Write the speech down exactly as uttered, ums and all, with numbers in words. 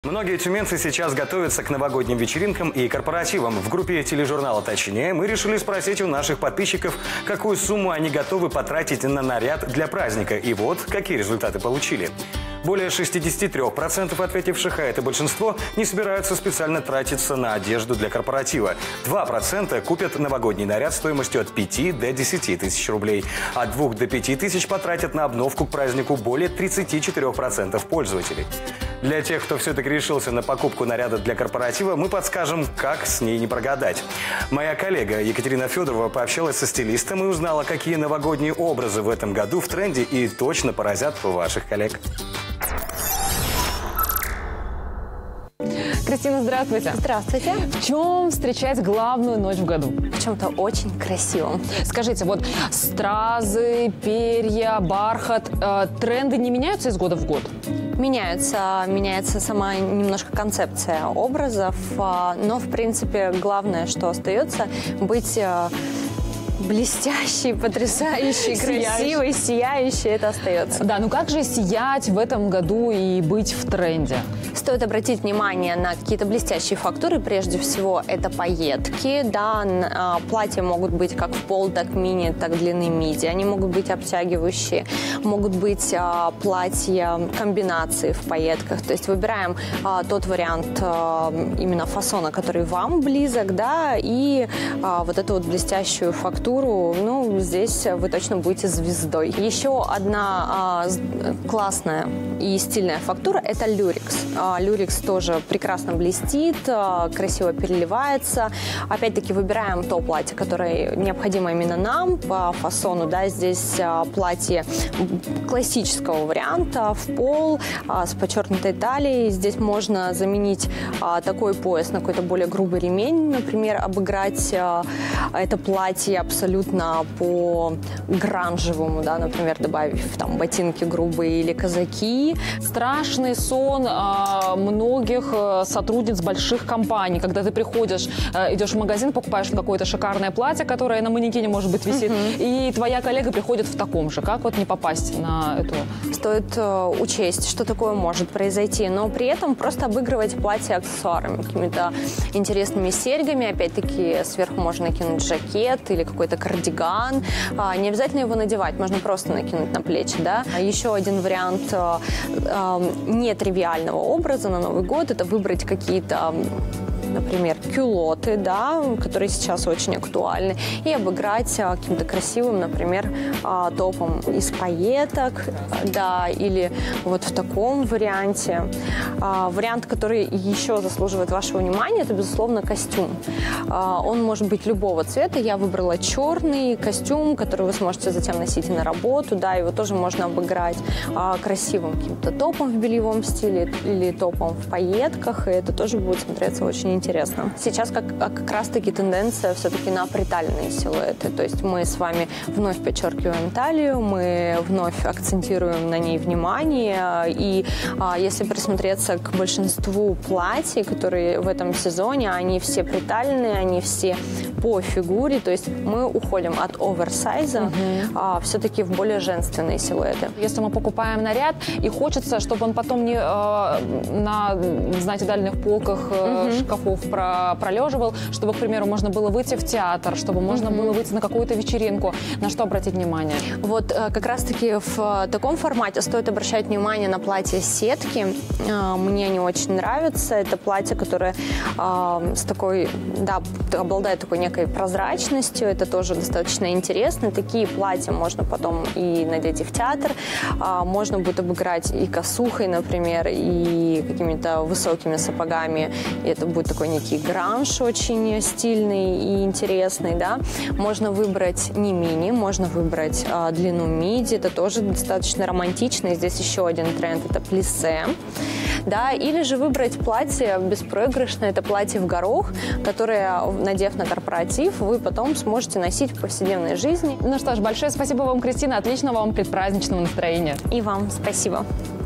Многие тюменцы сейчас готовятся к новогодним вечеринкам и корпоративам. В группе тележурнала «Точнее» мы решили спросить у наших подписчиков, какую сумму они готовы потратить на наряд для праздника. И вот какие результаты получили. Более шестидесяти трёх процентов ответивших, а это большинство, не собираются специально тратиться на одежду для корпоратива. два процента купят новогодний наряд стоимостью от пяти до десяти тысяч рублей. От двух до пяти тысяч потратят на обновку к празднику более тридцати четырёх процентов пользователей. Для тех, кто все-таки решился на покупку наряда для корпоратива, мы подскажем, как с ней не прогадать. Моя коллега Екатерина Федорова пообщалась со стилистом и узнала, какие новогодние образы в этом году в тренде и точно поразят ваших коллег. Кристина, здравствуйте. Здравствуйте. В чем встречать главную ночь в году? В чем-то очень красивом. Скажите, вот стразы, перья, бархат, э, тренды не меняются из года в год? Меняются, меняется сама немножко концепция образов, но, в принципе, главное, что остается, быть блестящий, потрясающий, красивый, сияющий, это остается. Да, ну как же сиять в этом году и быть в тренде? Стоит обратить внимание на какие-то блестящие фактуры. Прежде всего, это пайетки. Да, платья могут быть как в пол, так в мини, так длины миди. Они могут быть обтягивающие. Могут быть а, платья комбинации в пайетках. То есть выбираем а, тот вариант а, именно фасона, который вам близок, да, и а, вот эту вот блестящую фактуру. Ну, здесь вы точно будете звездой. Еще одна а, классная и стильная фактура – это люрекс. А, люрекс тоже прекрасно блестит, а, красиво переливается. Опять-таки выбираем то платье, которое необходимо именно нам по фасону. Да, здесь а, платье классического варианта в пол а, с подчеркнутой талией. Здесь можно заменить а, такой пояс на какой-то более грубый ремень, например, обыграть а, это платье абсолютно по гранжевому, да, например, добавив там ботинки грубые или казаки. Страшный сон э, многих э, сотрудниц больших компаний, когда ты приходишь, э, идешь в магазин, покупаешь какое-то шикарное платье, которое на манекене, может быть, висит, uh-huh. и твоя коллега приходит в таком же. Как вот не попасть на эту? Стоит э, учесть, что такое может произойти, но при этом просто обыгрывать платье аксессуарами, какими-то интересными серьгами, опять-таки сверху можно накинуть жакет или какой-то кардиган. А, не обязательно его надевать, можно просто накинуть на плечи, да. А еще один вариант э, э, нетривиального образа на Новый год – это выбрать какие-то, например, кюлоты, да, которые сейчас очень актуальны, и обыграть а, каким-то красивым, например, а, топом из пайеток, да, или вот в таком варианте. А, вариант, который еще заслуживает вашего внимания, это, безусловно, костюм. А, он может быть любого цвета. Я выбрала черный костюм, который вы сможете затем носить и на работу, да, его тоже можно обыграть а, красивым каким-то топом в бельевом стиле или топом в пайетках, и это тоже будет смотреться очень интересно. Интересно. Сейчас как, как раз-таки тенденция все-таки на приталенные силуэты. То есть мы с вами вновь подчеркиваем талию, мы вновь акцентируем на ней внимание. И а, если присмотреться к большинству платьев, которые в этом сезоне, они все приталенные, они все по фигуре. То есть мы уходим от оверсайза uh-huh. а, все-таки в более женственные силуэты. Если мы покупаем наряд и хочется, чтобы он потом не э, на, знаете, дальних полках э, uh-huh. шкафов Про, пролеживал, чтобы, к примеру, можно было выйти в театр, чтобы можно mm-hmm. было выйти на какую-то вечеринку. На что обратить внимание? Вот как раз-таки в таком формате стоит обращать внимание на платья сетки. Мне они очень нравятся. Это платье, которое э, с такой, да, обладает такой некой прозрачностью. Это тоже достаточно интересно. Такие платья можно потом и надеть и в театр. Э, можно будет обыграть и косухой, например, и какими-то высокими сапогами. И это будет такой некий гранж очень стильный и интересный, да. Можно выбрать не мини, можно выбрать а, длину миди, это тоже достаточно романтично. И здесь еще один тренд – это плиссе, да. Или же выбрать платье беспроигрышное, это платье в горох, которое, надев на корпоратив, вы потом сможете носить в повседневной жизни. Ну что ж, большое спасибо вам, Кристина, отличного вам предпраздничного настроения. И вам спасибо.